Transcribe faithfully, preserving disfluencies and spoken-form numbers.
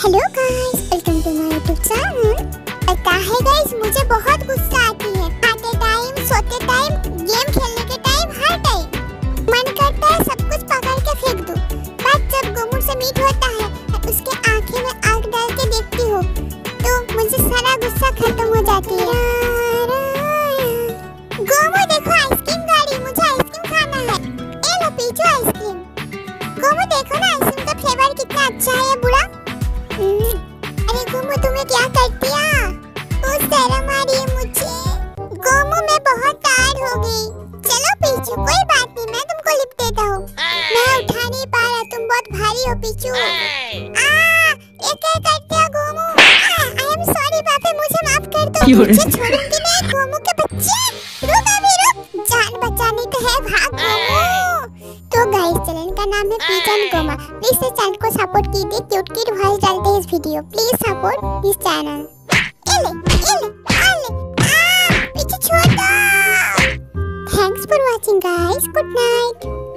Hello guys, welcome to my YouTube channel. पता है guys, मुझे बहुत गुस्सा आती है। खाते टाइम, सोते टाइम, गेम खेलने के टाइम, हर टाइम मन करता है सब कुछ पकड़ के फेंक दूं। बट जब गोमू से मीट होता है, उसके आंखें में आग डाल के देखती हूँ तो मुझे सारा गुस्सा खत्म हो जाती है। गोमू देखो, आइसक्रीम गाड़ी, मुझे आइसक्रीम खाना है। ए लो पीछे आइसक्रीम। गोमू देखो ना, आइसक्रीम का फ्लेवर कितना अच्छा है बुरा। अरे गोमू, तुम्हें क्या कर दिया? वो शर्म आ रही है मुझे। गोमू, मैं बहुत टायर्ड हो गई। चलो पीछू, कोई बात नहीं, मैं तुमको लिफ्ट देता हूँ। मैं उठा नहीं पा रहा, तुम बहुत भारी हो पीछू। आ, ये क्या करते हो गोमू? आई एम सॉरी पापा, मुझे माफ कर दो। मुझे छोड़ूंगी नहीं गोमू के बच्चे। रुक अभी रुक, जान बचानी तो है, भाग गोमू। तो गाइस, चैनल का नाम है पिजन गोमा। प्लीज इस चैनल को सपोर्ट कीजिए, क्यूट क्यूट वॉइस डालते हैं इस video. Please support this channel. एले एले आले आ, पीछे छोड़ दो। Thanks for watching guys, good night.